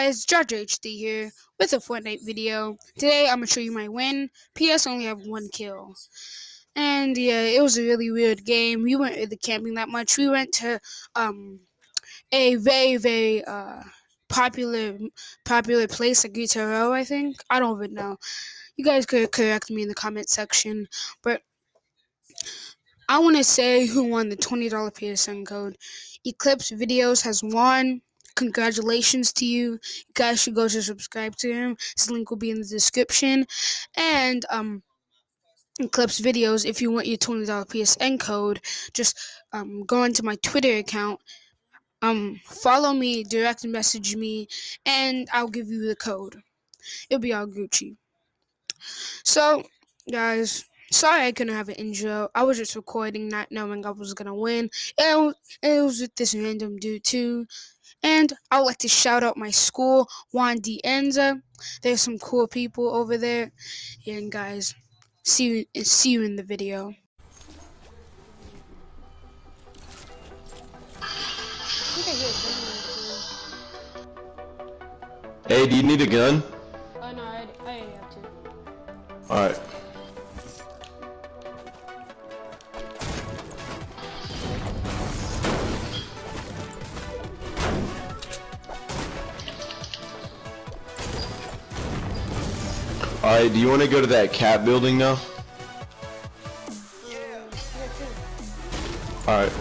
guys, JAJAHD here with a Fortnite video. Today I'm gonna show you my win. PS only have 1 kill. And yeah, it was a really weird game. We weren't really camping that much. We went to a very popular place, like Guitar Row, I think. I don't even know. You guys could correct me in the comment section, but I want to say who won the $20 PSN code. Eclipse Videos has won. Congratulations to you. You guys should go to subscribe to him. His link will be in the description. And Eclipse Videos, if you want your $20 PSN code, just go into my Twitter account. Follow me, direct message me, and I'll give you the code. It'll be all Gucci. So, guys, sorry I couldn't have an intro. I was just recording, not knowing I was gonna win. It was with this random dude too. And I would like to shout out my school, Juan D. Enza. There's some cool people over there. And guys, see you in the video. Hey, do you need a gun? Oh no, I have to. Alright. Alright, do you want to go to that cat building now? Yeah. Alright.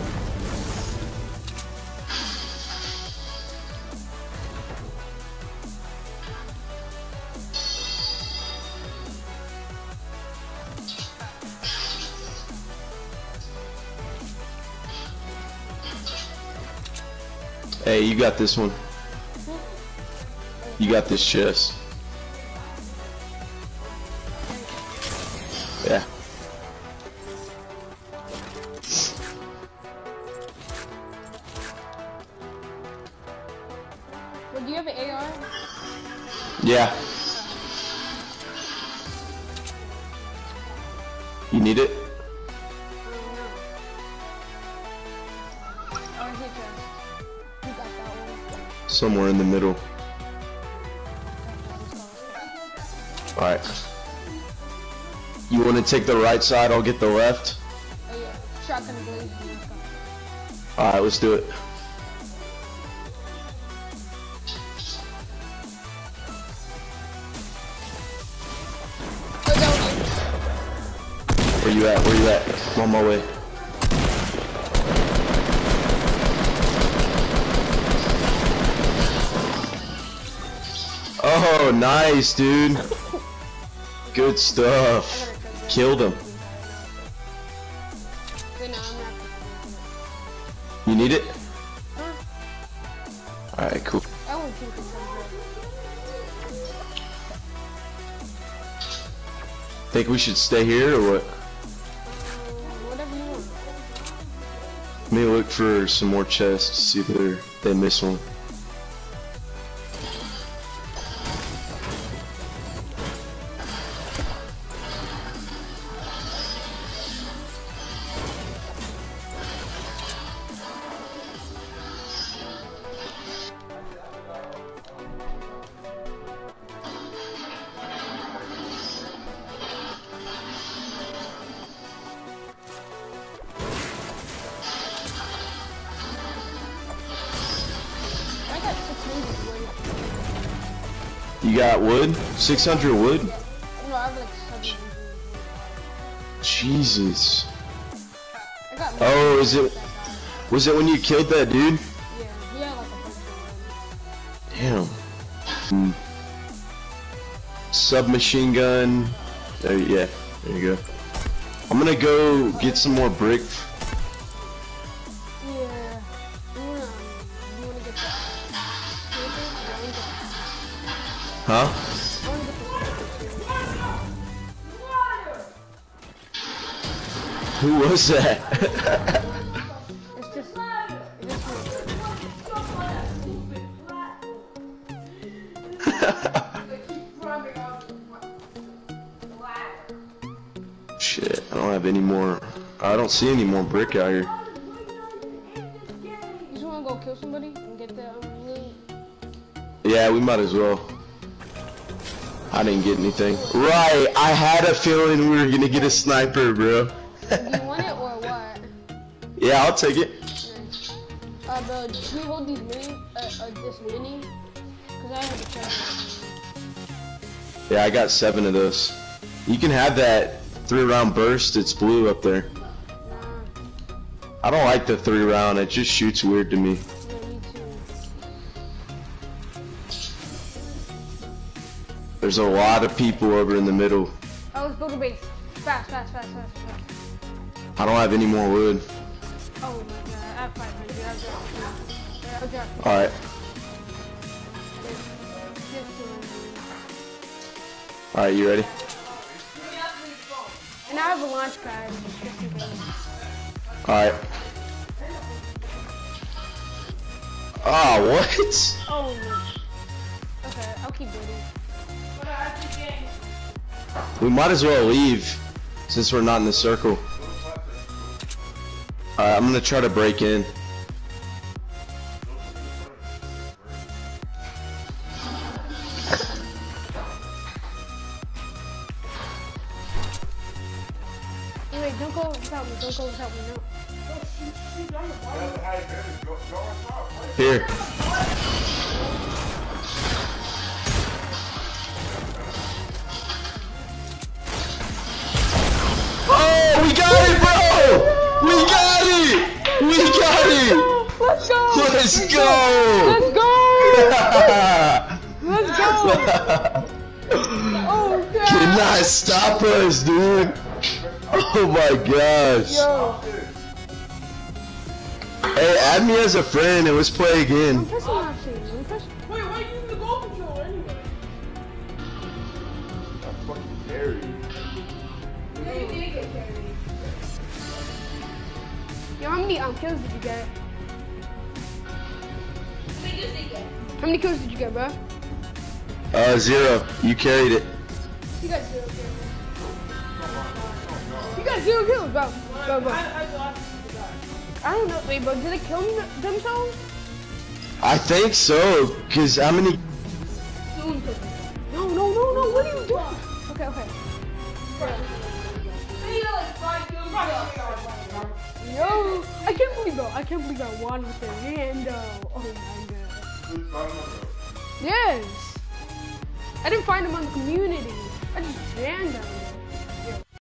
Hey, you got this one. You got this chest. Yeah. Well, do you have an AR? Yeah. You need it? Somewhere in the middle. Alright. You want to take the right side, I'll get the left? Oh yeah, shotgun blaze. Alright, let's do it. Where you at? Where you at? I'm on my way. Oh, nice, dude. Good stuff. Killed him. You need it? Alright, cool. Think we should stay here or what? Whatever you want. Let me look for some more chests, see if they miss one. You got wood? 600 wood? No, I have like 700. Jesus. Oh, was it when you killed that dude? Yeah, like a bunch of Damn. Submachine gun. There you go. I'm gonna go get some more brick. Yeah. You wanna get that? Huh? Who was that? It's just Shit, I don't have any more. I don't see any more brick out here. You just wanna go kill somebody and get the loot? Yeah, we might as well. I didn't get anything. Right, I had a feeling we were gonna get a sniper, bro. Do you want it or what? Yeah, I'll take it. Bro, can we hold these mini, this mini? Cause I have a chest. Yeah, I got 7 of those. You can have that 3-round burst. It's blue up there. I don't like the 3-round. It just shoots weird to me. Yeah, me too. There's a lot of people over in the middle. Oh, let's build a base. Fast. I don't have any more wood. Oh my god, I have 500. I'll drop it. Alright. Alright, you ready? And I have a launch pad. Just in case. Alright. Ah, what? Oh no. Okay, I'll keep building. We might as well leave since we're not in the circle. Alright, I'm gonna try to break in. Wait, don't go without me. Don't go without me. No. Here. Oh, we got it, bro! We got it! We got it! Let's go! Let's go! Let's go! Oh god! Cannot stop us, dude! Oh my gosh! Yo. Hey, add me as a friend and let's play again. I'm pressing that shit. Wait, why are you using the goal controller anyway? I'm fucking carried. Yeah, you did get carried. Yo, how many kills did you get? How many kills did you get, bro? 0. You carried it. You got 0 kills. You got 0 kills, bro. Bro. I don't know. Wait, bro, did they kill themselves? I think so, cause how many? No. What are you doing? Okay. Yo, I can't believe I won with the rando. Oh my god. Yes. I didn't find him on the community. I just ran them.